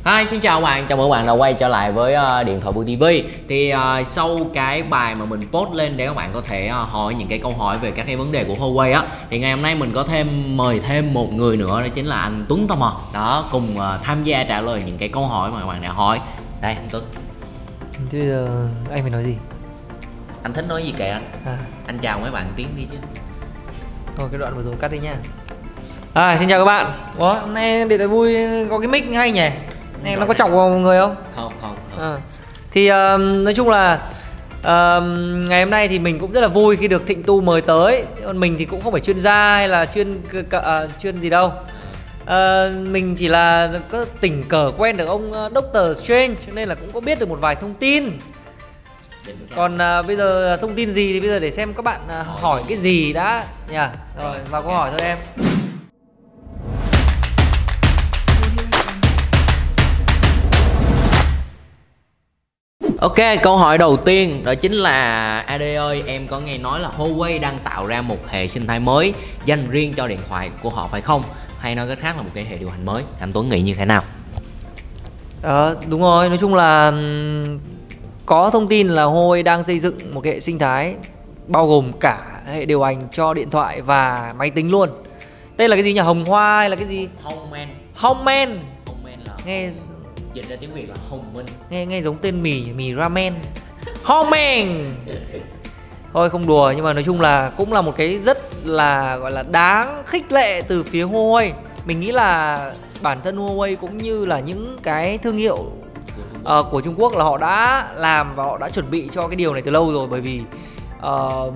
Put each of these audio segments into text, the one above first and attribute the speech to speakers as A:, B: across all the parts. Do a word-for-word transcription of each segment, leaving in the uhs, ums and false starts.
A: Hi, xin chào các bạn, chào mừng các bạn đã quay trở lại với uh, Điện thoại Bưu ti vi. Thì uh, sau cái bài mà mình post lên để các bạn có thể uh, hỏi những cái câu hỏi về các cái vấn đề của Huawei á, thì ngày hôm nay mình có thêm mời thêm một người nữa, đó chính là anh Tuấn Tò Mò đó, cùng uh, tham gia trả lời những cái câu hỏi mà các bạn đã hỏi. Đây anh Tuấn.
B: Thế bây giờ anh phải nói gì?
A: Anh thích nói gì kệ anh.
B: À.
A: Anh chào mấy bạn tiếng đi chứ.
B: Thôi cái đoạn vừa rồi cắt đi nha. À, xin chào các bạn. Ủa, hôm nay Điện thoại vui có cái mic hay nhỉ? Này nó có chọc vào người không?
A: Không, không, không.
B: À. Thì uh, nói chung là uh, ngày hôm nay thì mình cũng rất là vui khi được Thịnh Tu mời tới. Còn mình thì cũng không phải chuyên gia hay là chuyên uh, chuyên gì đâu. Uh, mình chỉ là có tình cờ quen được ông uh, Doctor Strange, cho nên là cũng có biết được một vài thông tin. Còn uh, bây giờ thông tin gì thì bây giờ để xem các bạn uh, hỏi cái gì đã nhỉ? Rồi vào câu hỏi thôi em.
A: Ok, câu hỏi đầu tiên đó chính là a đê ơi, em có nghe nói là Huawei đang tạo ra một hệ sinh thái mới dành riêng cho điện thoại của họ phải không? Hay nói cách khác là một cái hệ điều hành mới. Anh Tuấn nghĩ như thế nào?
B: Ờ, đúng rồi, nói chung là có thông tin là Huawei đang xây dựng một cái hệ sinh thái bao gồm cả hệ điều hành cho điện thoại và máy tính luôn. Đây là cái gì nhỉ? Hồng Hoa hay là cái gì?
A: Homeman.
B: Homeman.
A: Homeman là
B: nghe
A: dịch ra tiếng Việt là Hồng Minh.
B: Nghe nghe giống tên mì, mì ramen. Homeman. Thôi không đùa, nhưng mà nói chung là cũng là một cái rất là gọi là đáng khích lệ từ phía Huawei. Mình nghĩ là bản thân Huawei cũng như là những cái thương hiệu uh, của Trung Quốc là họ đã làm và họ đã chuẩn bị cho cái điều này từ lâu rồi. Bởi vì uh,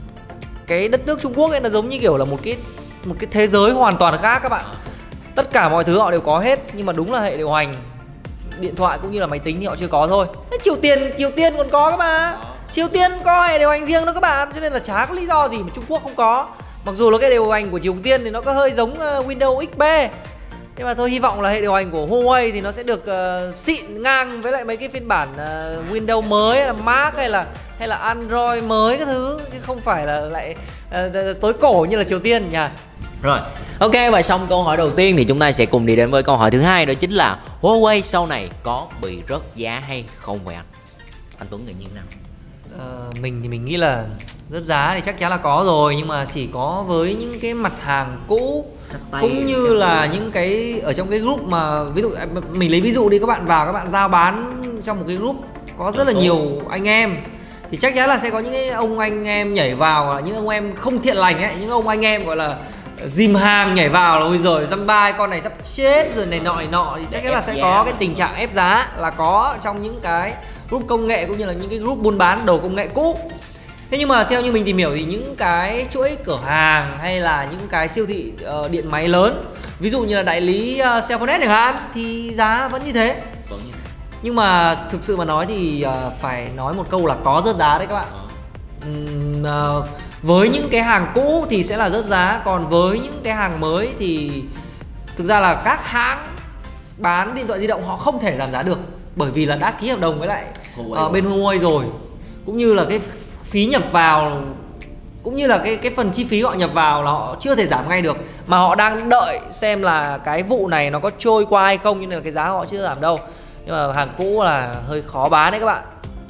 B: cái đất nước Trung Quốc ấy nó giống như kiểu là một cái một cái thế giới hoàn toàn khác các bạn. Tất cả mọi thứ họ đều có hết, nhưng mà đúng là hệ điều hành điện thoại cũng như là máy tính thì họ chưa có thôi. Thế Triều Tiên, Triều Tiên còn có cơ mà. Triều Tiên có hệ điều hành riêng đó các bạn, cho nên là chả có lý do gì mà Trung Quốc không có. Mặc dù là cái điều hành của Triều Tiên thì nó có hơi giống uh, Windows ích pê, nhưng mà thôi hy vọng là hệ điều hành của Huawei thì nó sẽ được uh, xịn ngang với lại mấy cái phiên bản uh, Windows mới hay là Mac hay là hay là Android mới các thứ, chứ không phải là lại uh, tối cổ như là Triều Tiên nhỉ.
A: Rồi, ok, và xong câu hỏi đầu tiên thì chúng ta sẽ cùng đi đến với câu hỏi thứ hai, đó chính là Huawei sau này có bị rớt giá hay không vậy anh? Anh Tuấn nghĩ như thế nào?
B: Ờ, mình thì mình nghĩ là rớt giá thì chắc chắn là có rồi, nhưng mà chỉ có với những cái mặt hàng cũ cũng như là những cái ở trong cái group mà ví dụ mình lấy ví dụ đi, các bạn vào các bạn giao bán trong một cái group có rất là nhiều anh em thì chắc chắn là sẽ có những cái ông anh em nhảy vào, những ông em không thiện lành ấy, những ông anh em gọi là dìm hàng nhảy vào là ôi giời dăm ba con này sắp chết rồi này nọ này nọ, thì chắc chắn là sẽ có cái tình trạng ép giá là có trong những cái group công nghệ cũng như là những cái group buôn bán đồ công nghệ cũ. Thế nhưng mà theo như mình tìm hiểu thì những cái chuỗi cửa hàng hay là những cái siêu thị uh, điện máy lớn, ví dụ như là đại lý uh, Cellphone chẳng hạn, thì giá vẫn như thế.
A: Vẫn như thế.
B: Nhưng mà thực sự mà nói thì uh, phải nói một câu là có rớt giá đấy các bạn. Uhm, uh, với những cái hàng cũ thì sẽ là rớt giá, còn với những cái hàng mới thì thực ra là các hãng bán điện thoại di động họ không thể giảm giá được, bởi vì là đã ký hợp đồng với lại uh, bên Huawei rồi, cũng như là cái phí nhập vào cũng như là cái cái phần chi phí họ nhập vào là họ chưa thể giảm ngay được, mà họ đang đợi xem là cái vụ này nó có trôi qua hay không, nhưng là cái giá họ chưa giảm đâu. Nhưng mà hàng cũ là hơi khó bán đấy các bạn.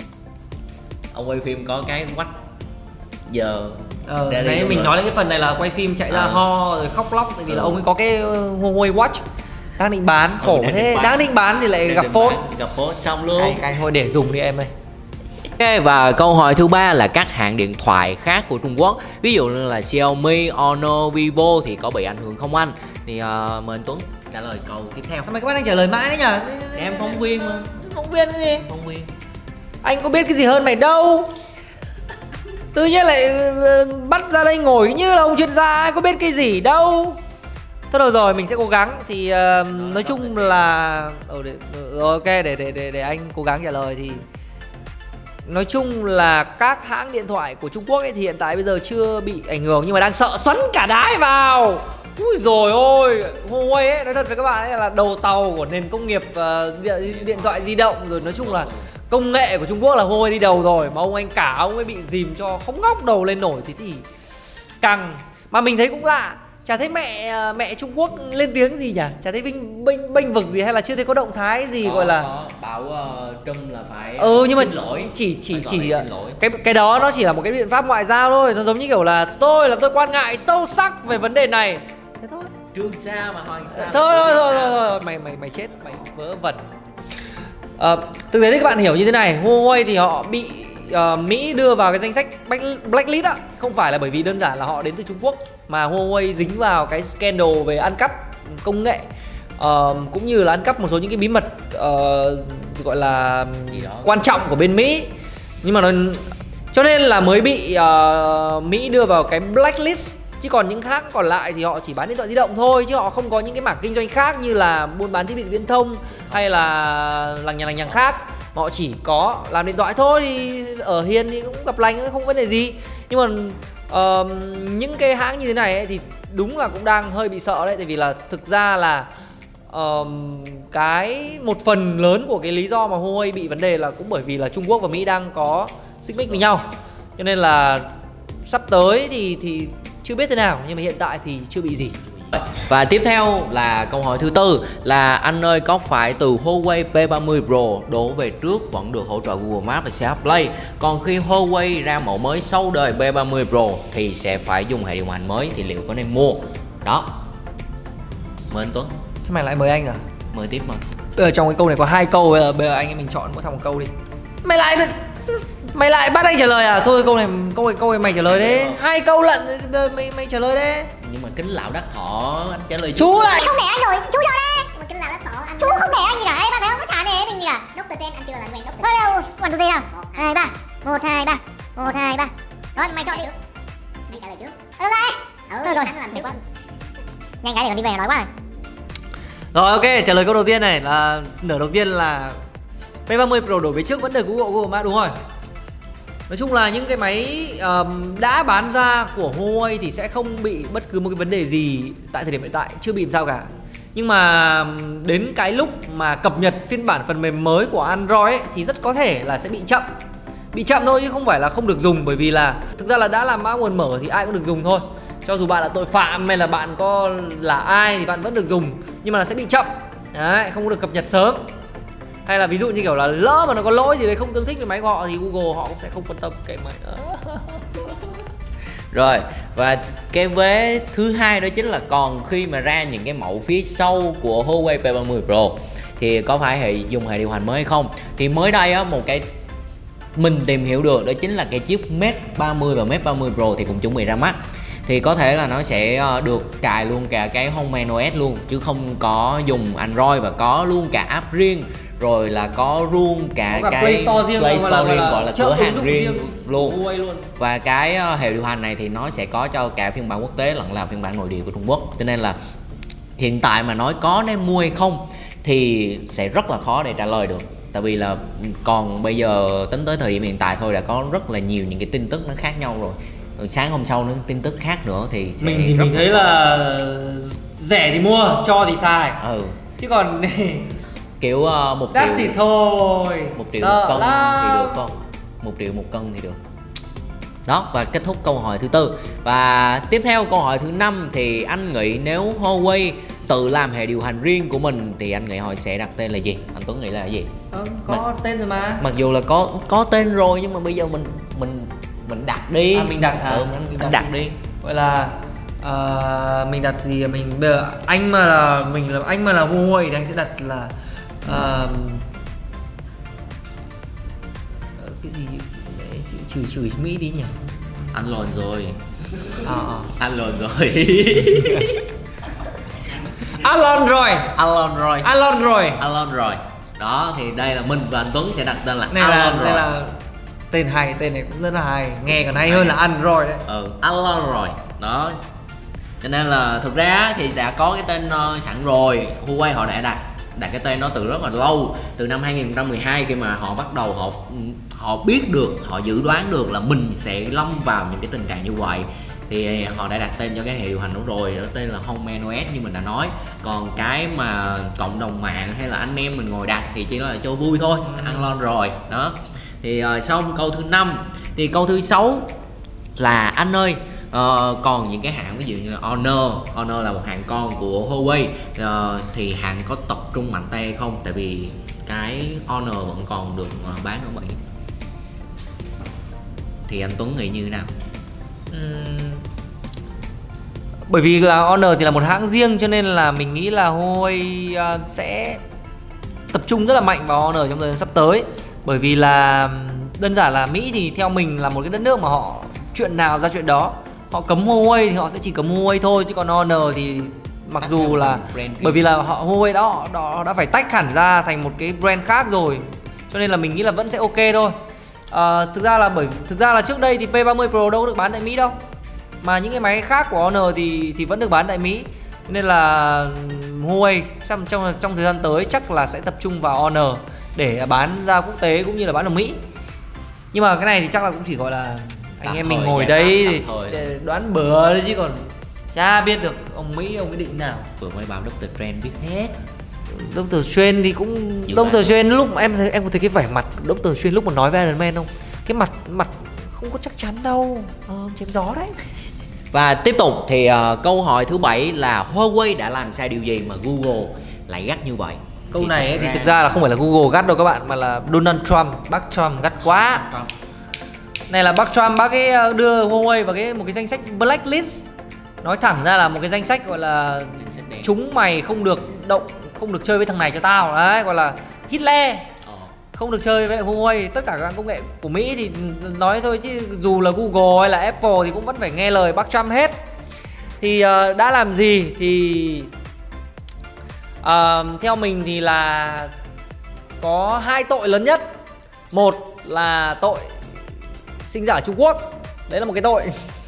A: Ông quay phim có cái quách giờ
B: ờ, đấy mình rồi. Nói đến cái phần này là quay phim chạy ra à. ho rồi khóc lóc, tại vì ừ. là ông ấy có cái Huawei Watch đang định bán, khổ ừ, thế bán. Đang định bán thì lại đang gặp phốt
A: gặp phốt xong luôn.
B: Cái, cái thôi để dùng đi em ơi.
A: Ok, và câu hỏi thứ ba là các hãng điện thoại khác của Trung Quốc, ví dụ như là Xiaomi, Honor, Vivo thì có bị ảnh hưởng không anh? Thì uh, mời anh Tuấn trả lời câu tiếp theo.
B: Sao mày các bạn đang trả lời mãi đấy nhỉ?
A: Em phóng viên mà.
B: Phóng viên cái gì?
A: Phóng viên.
B: Anh có biết cái gì hơn mày đâu. Tự nhiên lại bắt ra đây ngồi như là ông chuyên gia, ai có biết cái gì đâu. Thôi được rồi, mình sẽ cố gắng. Thì uh, đó, nói chung là ừ, để, rồi, ok, để, để, để, để anh cố gắng trả lời. Thì nói chung là các hãng điện thoại của Trung Quốc ấy thì hiện tại bây giờ chưa bị ảnh hưởng, nhưng mà đang sợ xoắn cả đái vào. Ui rồi ôi, Huawei ấy, nói thật với các bạn ấy là đầu tàu của nền công nghiệp uh, điện, điện thoại di động rồi. Nói chung là công nghệ của Trung Quốc là Huawei đi đầu rồi, mà ông anh cả ông ấy bị dìm cho không ngóc đầu lên nổi thì thì căng. Mà mình thấy cũng lạ, chả thấy mẹ mẹ Trung Quốc lên tiếng gì nhỉ, chả thấy bênh bênh bênh vực gì, hay là chưa thấy có động thái gì
A: có,
B: gọi là
A: có. Bảo uh, Trump là phải
B: ừ nhưng mà
A: xin lỗi.
B: chỉ chỉ
A: phải
B: chỉ
A: xin lỗi.
B: cái cái đó nó chỉ là một cái biện pháp ngoại giao thôi, nó giống như kiểu là tôi là tôi quan ngại sâu sắc về vấn đề này, thế thôi.
A: Trường Sa mà Hoàng Sa.
B: Thôi thôi thôi thôi, thôi. mày mày mày chết, mày vớ vẩn. À, thực tế thì các bạn hiểu như thế này, Huawei thì họ bị uh, Mỹ đưa vào cái danh sách blacklist á, không phải là bởi vì đơn giản là họ đến từ Trung Quốc, mà Huawei dính vào cái scandal về ăn cắp công nghệ, uh, cũng như là ăn cắp một số những cái bí mật uh, gọi là quan trọng của bên Mỹ. Nhưng mà nó cho nên là mới bị uh, Mỹ đưa vào cái blacklist. Chứ còn những khác còn lại thì họ chỉ bán điện thoại di động thôi, chứ họ không có những cái mảng kinh doanh khác như là buôn bán thiết bị viễn thông hay là lằng nhằng lằng nhằng khác. Họ chỉ có làm điện thoại thôi, thì ở Hiền thì cũng gặp lành, không có vấn đề gì. Nhưng mà uh, những cái hãng như thế này ấy, thì đúng là cũng đang hơi bị sợ đấy. Tại vì là thực ra là uh, cái một phần lớn của cái lý do mà Huawei bị vấn đề là cũng bởi vì là Trung Quốc và Mỹ đang có xích mích với nhau. Cho nên là sắp tới thì thì chưa biết thế nào, nhưng mà hiện tại thì chưa bị gì.
A: Và tiếp theo là câu hỏi thứ tư là anh ơi, có phải từ Huawei P ba mươi Pro đổ về trước vẫn được hỗ trợ Google Maps và xê hát Play, còn khi Huawei ra mẫu mới sau đời P ba mươi Pro thì sẽ phải dùng hệ điều hành mới, thì liệu có nên mua? Đó, mời anh Tuấn.
B: Sao mày lại mời anh à?
A: Mời tiếp mà.
B: Bây giờ trong cái câu này có hai câu, bây giờ, bây giờ anh em mình chọn mỗi thằng một câu đi. Mày lại mày lại bắt anh trả lời à? Thôi câu này câu này câu này mày trả lời đấy. Hai câu lận mày mày trả lời đấy.
A: Nhưng mà kính lão đắc thọ anh trả lời
B: chú lại.
C: Không để anh rồi, chú cho đây. Mà kính lão đắc thọ anh. Chú không để anh gì cả, bạn thấy không? Có trả nề mình gì cả. Nốt từ trên anh chưa là quen nốt từ. Thôi đâu, hoàn từ gì nào? hai ba. một hai ba. một hai ba. Rồi mày chọn đi. Mày trả lời trước. Được rồi. Ừ, được rồi. Anh làm trước. Nhanh cái để còn đi về nói quá rồi.
B: Rồi ok, trả lời câu đầu tiên này là nửa đầu tiên là P ba mươi Pro đổi về trước vẫn được Google Google Maps, đúng rồi. Nói chung là những cái máy um, đã bán ra của Huawei thì sẽ không bị bất cứ một cái vấn đề gì tại thời điểm hiện tại, chưa bị làm sao cả. Nhưng mà đến cái lúc mà cập nhật phiên bản phần mềm mới của Android ấy, thì rất có thể là sẽ bị chậm. Bị chậm thôi chứ không phải là không được dùng, bởi vì là thực ra là đã làm mã nguồn mở thì ai cũng được dùng thôi. Cho dù bạn là tội phạm hay là bạn có là ai thì bạn vẫn được dùng, nhưng mà nó sẽ bị chậm. Đấy, không có được cập nhật sớm. Hay là ví dụ như kiểu là lỡ mà nó có lỗi gì đấy không tương thích với máy của họ thì Google họ cũng sẽ không quan tâm cái máy đó.
A: Rồi, và cái vế thứ hai đó chính là còn khi mà ra những cái mẫu phía sau của Huawei P ba mươi Pro thì có phải hệ dùng hệ điều hành mới hay không? Thì mới đây á, một cái mình tìm hiểu được đó chính là cái chiếc Mate ba mươi và Mate ba mươi Pro thì cũng chuẩn bị ra mắt. Thì có thể là nó sẽ được cài luôn cả cái Homemade ô ét luôn, chứ không có dùng Android, và có luôn cả app riêng, rồi là có luôn cả,
B: cả
A: cái
B: Play Store riêng,
A: Play Store riêng,
B: là
A: gọi là cửa hàng riêng, riêng luôn.
B: luôn.
A: Và cái hệ điều hành này thì nó sẽ có cho cả phiên bản quốc tế lẫn là phiên bản nội địa của Trung Quốc. Cho nên là hiện tại mà nói có nên mua hay không thì sẽ rất là khó để trả lời được. Tại vì là còn bây giờ tính tới thời điểm hiện tại thôi đã có rất là nhiều những cái tin tức nó khác nhau rồi. Sáng hôm sau nữa tin tức khác nữa thì sẽ
B: mình thì mình thấy là rẻ thì mua, cho thì xài.
A: Ừ.
B: Chứ còn
A: kiểu uh, một
B: đắt
A: triệu
B: thì thôi.
A: một triệu
B: Sợ
A: một cân
B: lắm.
A: thì được không? Một triệu một cân thì được. Đó, và kết thúc câu hỏi thứ tư. Và tiếp theo câu hỏi thứ năm thì anh nghĩ nếu Huawei tự làm hệ điều hành riêng của mình thì anh nghĩ họ sẽ đặt tên là gì? Anh Tuấn nghĩ là gì?
B: Ừ, có
A: Mặc,
B: tên rồi mà.
A: Mặc dù là có có tên rồi nhưng mà bây giờ mình mình mình đặt đi.
B: À, mình đặt hả?
A: Ừ, anh,
B: mình
A: anh
B: đặt,
A: đặt đi.
B: Gọi là uh, mình đặt gì mình bây giờ anh mà là mình là anh mà là Huawei thì anh sẽ đặt là uh, cái gì chị chửi chửi Mỹ đi nhỉ?
A: Anh lồn rồi.
B: À, à.
A: Anh lồn rồi.
B: Alon rồi.
A: Alon rồi.
B: Alon rồi.
A: Alon rồi. Đó thì đây là mình và anh Tuấn sẽ đặt tên là
B: này
A: Alon
B: là,
A: rồi.
B: Này là tên hay, tên này cũng rất là hay, nghe còn hay hơn là Android đấy.
A: Ừ, Alon rồi. Đó. Cho nên là thực ra thì đã có cái tên uh, sẵn rồi. Huawei họ đã đặt đặt cái tên đó từ rất là lâu, từ năm hai nghìn không trăm mười hai khi mà họ bắt đầu họ họ biết được, họ dự đoán được là mình sẽ lâm vào những cái tình trạng như vậy thì họ đã đặt tên cho cái hệ điều hành đó rồi, đó tên là Homemade ô ét như mình đã nói. Còn cái mà cộng đồng mạng hay là anh em mình ngồi đặt thì chỉ là cho vui thôi, ăn lon rồi. Đó thì uh, xong câu thứ năm thì câu thứ sáu là anh ơi, Ờ, còn những cái hãng ví dụ như Honor, Honor là một hãng con của Huawei, ờ, thì hãng có tập trung mạnh tay hay không? Tại vì cái Honor vẫn còn được uh, bán ở Mỹ. Thì anh Tuấn nghĩ như thế nào?
B: Uhm, bởi vì là Honor thì là một hãng riêng, cho nên là mình nghĩ là Huawei uh, sẽ tập trung rất là mạnh vào Honor trong thời gian sắp tới. Bởi vì là đơn giản là Mỹ thì theo mình là một cái đất nước mà họ chuyện nào ra chuyện đó. Họ cấm Huawei thì họ sẽ chỉ cấm Huawei thôi, chứ còn Honor thì mặc dù là bởi vì là họ Huawei đã họ, họ đã phải tách hẳn ra thành một cái brand khác rồi, cho nên là mình nghĩ là vẫn sẽ ok thôi. À, thực ra là bởi thực ra là trước đây thì P ba mươi Pro đâu có được bán tại Mỹ đâu, mà những cái máy khác của Honor thì thì vẫn được bán tại Mỹ, nên là Huawei trong trong trong thời gian tới chắc là sẽ tập trung vào Honor để bán ra quốc tế cũng như là bán ở Mỹ. Nhưng mà cái này thì chắc là cũng chỉ gọi là anh em mình ngồi đây để đoán bừa đấy, chứ còn chả biết được ông Mỹ ông ấy định nào.
A: Vừa mới bảo doctor Strange biết hết.
B: doctor Strange thì cũng Dự doctor Strange lúc em thấy, em có thấy cái vẻ mặt doctor Strange lúc mà nói với Iron Man không? Cái mặt mặt không có chắc chắn đâu, ờ, chém gió đấy.
A: Và tiếp tục thì uh, câu hỏi thứ bảy là Huawei đã làm sai điều gì mà Google lại gắt như vậy?
B: Câu
A: thì
B: này ấy,
A: ra...
B: thì thực ra là không phải là Google gắt đâu các bạn, mà là Donald Trump, bác Trump gắt quá.
A: Trump.
B: Này là bác Trump, bác ấy đưa Huawei vào cái một cái danh sách blacklist. Nói thẳng ra là một cái danh sách gọi là chúng mày không được động, không được chơi với thằng này cho tao. Đấy, gọi là Hitler. Không được chơi với lại Huawei. Tất cả các công nghệ của Mỹ thì nói thôi, chứ dù là Google hay là Apple thì cũng vẫn phải nghe lời bác Trump hết. Thì uh, đã làm gì thì uh, theo mình thì là có hai tội lớn nhất. Một là tội sinh ra ở Trung Quốc, đấy là một cái tội.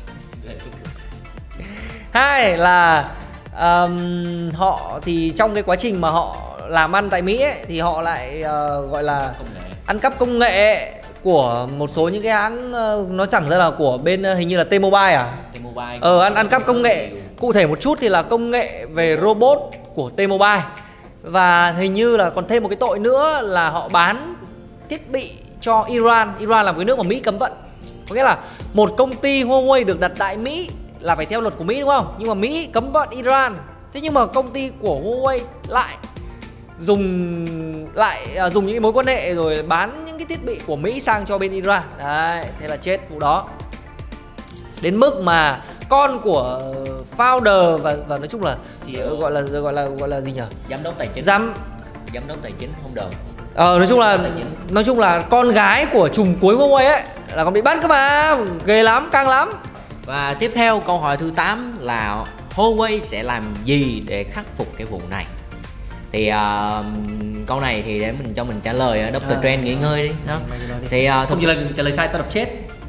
B: Hai là um, họ thì trong cái quá trình mà họ làm ăn tại Mỹ ấy, thì họ lại uh, gọi là ăn cắp công nghệ của một số những cái hãng, uh, nó chẳng ra là của bên uh, hình như là T-Mobile à?
A: T-Mobile.
B: Ờ, ăn ăn cắp công nghệ. Cụ thể một chút thì là công nghệ về robot của T-Mobile. Và hình như là còn thêm một cái tội nữa là họ bán thiết bị cho Iran. Iran là một cái nước mà Mỹ cấm vận. Có nghĩa là một công ty Huawei được đặt tại Mỹ là phải theo luật của Mỹ đúng không? Nhưng mà Mỹ cấm vận Iran. Thế nhưng mà công ty của Huawei lại dùng lại à, dùng những cái mối quan hệ rồi bán những cái thiết bị của Mỹ sang cho bên Iran. Đấy, thế là chết vụ đó. Đến mức mà con của founder và và nói chung là gọi là gọi là gọi là gì nhỉ?
A: Giám đốc tài chính.
B: Giám
A: giám đốc tài chính không được.
B: Ờ nói chung là nói chung là con gái của trùm cuối Huawei ấy là còn bị bắt cơ mà, ghê lắm, căng lắm.
A: Và tiếp theo câu hỏi thứ tám là Huawei sẽ làm gì để khắc phục cái vụ này? Thì uh, câu này thì để mình cho mình trả lời, doctor à, Trent nghỉ ngơi đi đó.
B: đi.
A: Thì uh,
B: không chỉ là trả lời sai tao đập chết.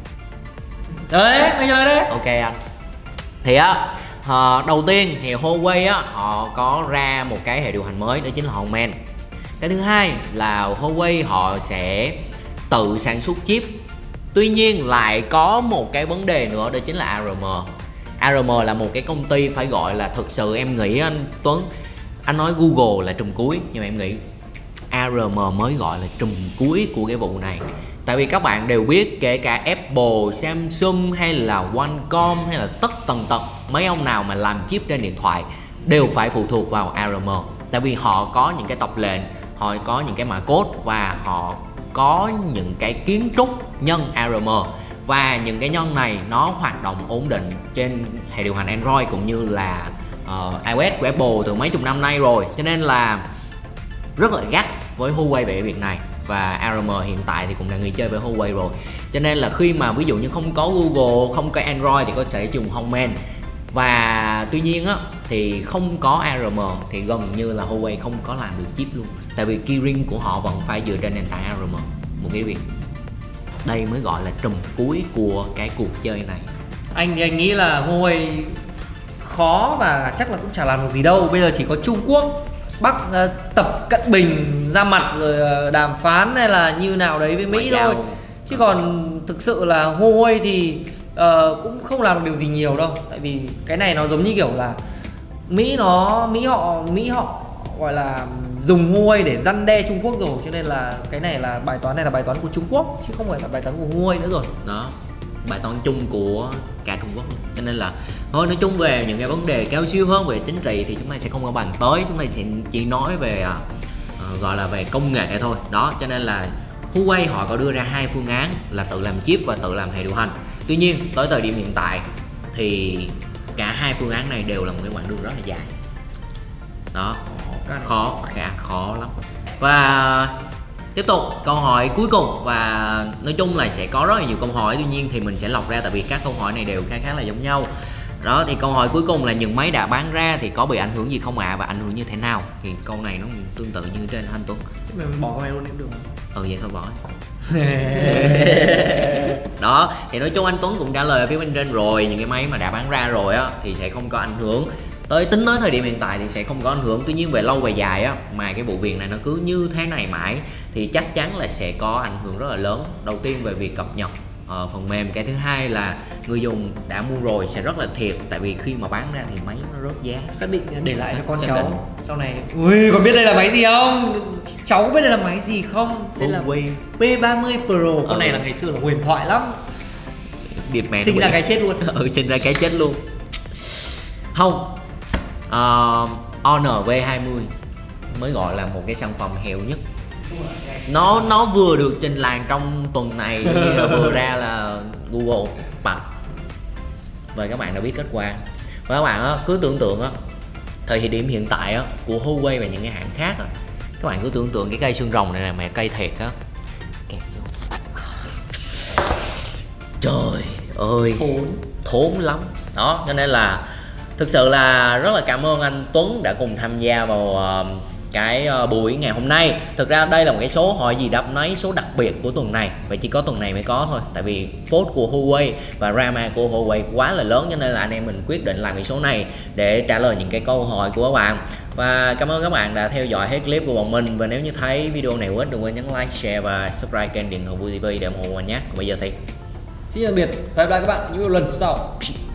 B: Đấy, mày trả lời đấy.
A: Ok anh. Thì á uh, đầu tiên thì Huawei á họ có ra một cái hệ điều hành mới, đó chính là Homemain. Cái thứ hai là Huawei họ sẽ tự sản xuất chip. Tuy nhiên lại có một cái vấn đề nữa, đó chính là a rờ em. a rờ em là một cái công ty phải gọi là thực sự em nghĩ anh Tuấn, anh nói Google là trùm cuối, nhưng mà em nghĩ a rờ em mới gọi là trùm cuối của cái vụ này. Tại vì các bạn đều biết kể cả Apple, Samsung hay là Qualcomm hay là tất tần tật mấy ông nào mà làm chip trên điện thoại đều phải phụ thuộc vào a rờ em. Tại vì họ có những cái tập lệnh, họ có những cái mã code và họ có những cái kiến trúc nhân a rờ em. Và những cái nhân này nó hoạt động ổn định trên hệ điều hành Android cũng như là uh, iOS của Apple từ mấy chục năm nay rồi. Cho nên là rất là gắt với Huawei về việc này. Và a rờ em hiện tại thì cũng đang nghỉ chơi với Huawei rồi. Cho nên là khi mà ví dụ như không có Google, không có Android thì có thể dùng Homemain. Và tuy nhiên á thì không có a rờ em thì gần như là Huawei không có làm được chip luôn. Tại vì keyring của họ vẫn phải dựa trên nền tảng a rờ em. Một cái việc đây mới gọi là trùm cuối của cái cuộc chơi này.
B: Anh thì anh nghĩ là Huawei khó và chắc là cũng chả làm được gì đâu. Bây giờ chỉ có Trung Quốc Bắc uh, Tập Cận Bình ra mặt rồi uh, đàm phán hay là như nào đấy với Mỹ thôi. Chứ còn thực sự là Huawei thì uh, cũng không làm được điều gì nhiều đâu. Tại vì cái này nó giống như kiểu là Mỹ nó Mỹ họ Mỹ họ gọi là dùng Huawei để răn đe Trung Quốc rồi, cho nên là cái này là bài toán này là bài toán của Trung Quốc chứ không phải là bài toán của Huawei nữa rồi.
A: Đó. bài toán chung của cả Trung Quốc luôn. Cho nên là thôi, nói chung về những cái vấn đề cao siêu hơn về chính trị thì chúng ta sẽ không có bàn tới, chúng ta sẽ chỉ nói về uh, gọi là về công nghệ thôi. Đó, cho nên là Huawei họ có đưa ra hai phương án là tự làm chip và tự làm hệ điều hành. Tuy nhiên tới thời điểm hiện tại thì cả hai phương án này đều là một cái quãng đường rất là dài. Đó, khó, khá khó lắm. Và tiếp tục câu hỏi cuối cùng, và nói chung là sẽ có rất là nhiều câu hỏi, tuy nhiên thì mình sẽ lọc ra tại vì các câu hỏi này đều khá khá là giống nhau. Đó, thì câu hỏi cuối cùng là những máy đã bán ra thì có bị ảnh hưởng gì không ạ, à, và ảnh hưởng như thế nào? Thì câu này nó tương tự như trên anh Tuấn.
B: Mình bỏ câu này luôn cũng được không?
A: Ừ, vậy thôi bỏ. Đó, thì nói chung anh Tuấn cũng trả lời ở phía bên trên rồi, những cái máy mà đã bán ra rồi á thì sẽ không có ảnh hưởng. Tới tính tới thời điểm hiện tại thì sẽ không có ảnh hưởng. Tuy nhiên về lâu về dài á, mà cái vụ việc này nó cứ như thế này mãi thì chắc chắn là sẽ có ảnh hưởng rất là lớn. Đầu tiên về việc cập nhật uh, phần mềm, cái thứ hai là người dùng đã mua rồi sẽ rất là thiệt, tại vì khi mà bán ra thì máy nó rớt giá.
B: Xác định để lại cho con
A: xác
B: cháu
A: định.
B: Sau này, ui còn biết đây là máy gì không? Cháu biết đây là máy gì không? Đây là
A: Huawei
B: P ba mươi Pro. Con
A: ừ.
B: này là ngày xưa là huyền thoại lắm.
A: Điệp mẹ
B: Sinh ra cái chết luôn.
A: Ừ, sinh ra cái chết luôn. Không, uh, Honor V hai mươi mới gọi là một cái sản phẩm heo nhất. Nó nó vừa được trình làng trong tuần này, như là vừa ra là Google bật. Và các bạn đã biết kết quả. Và các bạn á, cứ tưởng tượng á, thời điểm hiện tại á, của Huawei và những cái hãng khác á, các bạn cứ tưởng tượng cái cây xương rồng này là mẹ cây thiệt á. Trời ơi, thốn, thốn lắm. Đó, cho nên là thực sự là rất là cảm ơn anh Tuấn đã cùng tham gia vào uh, cái uh, buổi ngày hôm nay. Thực ra đây là một cái số hỏi gì đáp nấy, số đặc biệt của tuần này, và chỉ có tuần này mới có thôi. Tại vì phốt của Huawei và drama của Huawei quá là lớn, cho nên là anh em mình quyết định làm cái số này để trả lời những cái câu hỏi của các bạn. Và cảm ơn các bạn đã theo dõi hết clip của bọn mình. Và nếu như thấy video này hữu ích, đừng quên nhấn like, share và subscribe kênh Điện Thoại Vui ti vi để ủng hộ mình nhé. Còn bây giờ thì
B: xin tạm biệt và hẹn gặp lại các bạn những lần sau.